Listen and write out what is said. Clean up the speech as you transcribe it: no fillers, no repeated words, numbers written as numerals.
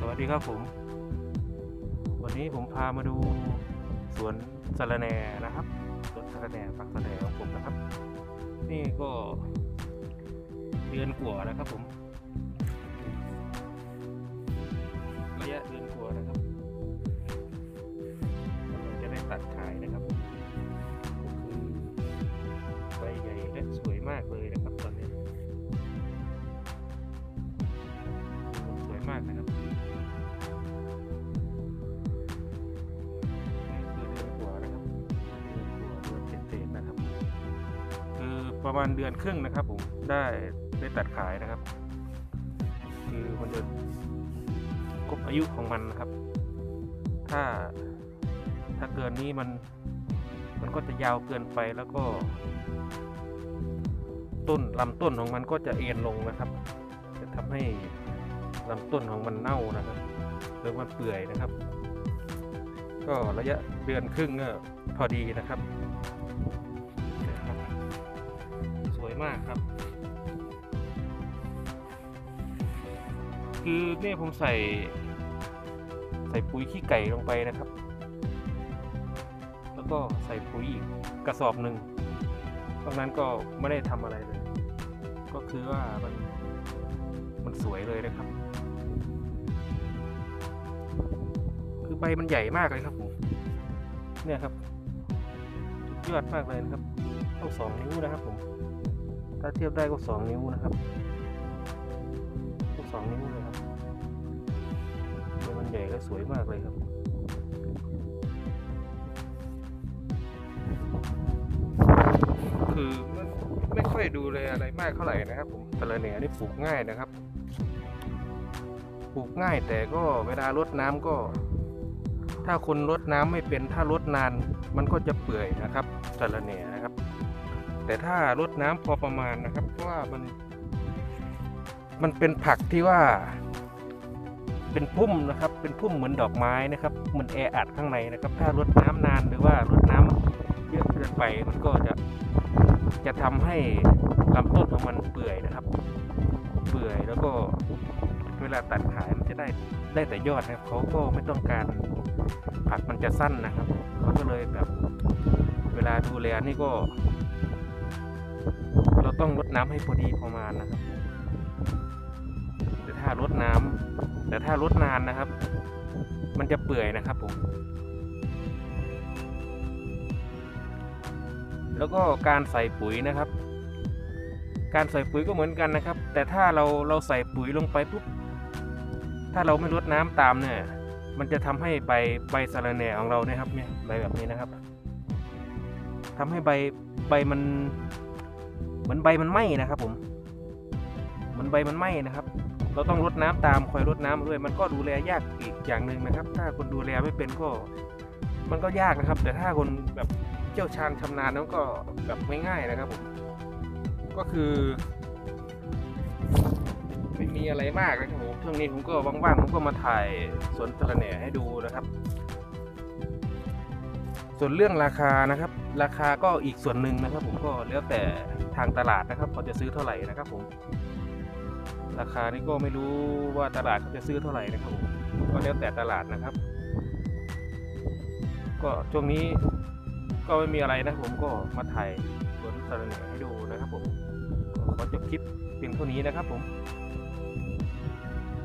สวัสดีครับผมวันนี้ผมพามาดูสวนสะระแหน่นะครับสวนสะระแหน่ฝักสะระแหน่ของผมนะครับนี่ก็เดือนกว่านะครับผมระยะเดือนกว่านะครับเราจะได้ตัดขายนะครับก็คือใบใหญ่และสวยมากเลยนะครับตอนนี้สวยมากนะครับประมาณเดือนครึ่งนะครับผมได้ตัดขายนะครับคือมันจะครบอายุของมันนะครับถ้าเกินนี้มันก็จะยาวเกินไปแล้วก็ลำต้นของมันก็จะเอ็นลงนะครับจะทำให้ลำต้นของมันเน่านะครับหรือมันเปื่อยนะครับ ก็ระยะเดือนครึ่งก็พอดีนะครับมากครับคือเนี่ยผมใส่ปุ๋ยขี้ไก่ลงไปนะครับแล้วก็ใส่ปุ๋ยอีกกระสอบหนึ่งตรงนั้นก็ไม่ได้ทำอะไรเลยก็คือว่ามันสวยเลยนะครับคือใบมันใหญ่มากเลยครับผมเนี่ยครับยอดมากเลยนะครับเท่า2 นิ้วนะครับผมถ้าเทียบได้ก็2 นิ้วนะครับก็2 นิ้วเลยครับมันใหญ่และสวยมากเลยครับคือไม่ค่อยดูเลยอะไรมากเท่าไหร่นะครับผมสะระแหน่นี่ปลูกง่ายนะครับปลูกง่ายแต่ก็เวลารดน้ำก็ถ้าคนรดน้ำไม่เป็นถ้ารดนานมันก็จะเปื่อยนะครับสะระแหน่นะครับแต่ถ้ารดน้ำพอประมาณนะครับเพราะว่ามันเป็นผักที่ว่าเป็นพุ่มนะครับเป็นพุ่มเหมือนดอกไม้นะครับมันแออัดข้างในนะครับถ้ารดน้ำนานหรือว่ารดน้ำเยอะเกินไปมันก็จะทำให้ลำต้นของมันเปื่อยนะครับเปื่อยแล้วก็เวลาตัดขายมันจะได้แต่ยอดนะครับเขาก็ไม่ต้องการผักมันจะสั้นนะครับเขาก็เลยแบบเวลาดูแลนี่ก็เราต้องรดน้ำให้พอดีประมาณนะครับแต่ถ้ารดนานนะครับมันจะเปื่อยนะครับผมแล้วก็การใส่ปุ๋ยนะครับการใส่ปุ๋ยก็เหมือนกันนะครับแต่ถ้าเราใส่ปุ๋ยลงไปปุ๊บถ้าเราไม่รดน้ำตามเนี่ยมันจะทำให้ใบสะระแหน่ของเราเนี่ยครับเนี่ยใบแบบนี้นะครับทำให้ใบมันเหมือนใบมันไหม้นะครับผมเหมือนใบมันไหม้นะครับเราต้องรดน้ำตามคอยรดน้ำด้วยมันก็ดูแลยากอีกอย่างหนึ่งนะครับถ้าคนดูแลไม่เป็นก็มันก็ยากนะครับแต่ถ้าคนแบบเชี่ยวชาญชำนาญนั้นก็แบบง่ายๆนะครับผมก็คือไม่มีอะไรมากนะครับผมช่วงนี้ผมก็ว่างๆผมก็มาถ่ายสวนสะระแหน่ให้ดูนะครับส่วนเรื่องราคานะครับราคาก็อีกส่วนหนึ่งนะครับผมก็แล้วแต่ทางตลาดนะครับเขาจะซื้อเท่าไหร่นะครับผมราคานี้ก็ไม่รู้ว่าตลาดเขาจะซื้อเท่าไหร่นะครับผมก็แล้วแต่ตลาดนะครับก็ช่วงนี้ก็ไม่มีอะไรนะผมก็มาถ่ายสวนสะระแหน่ให้ดูนะครับผมขอจบคลิปเพียงเท่านี้นะครับผม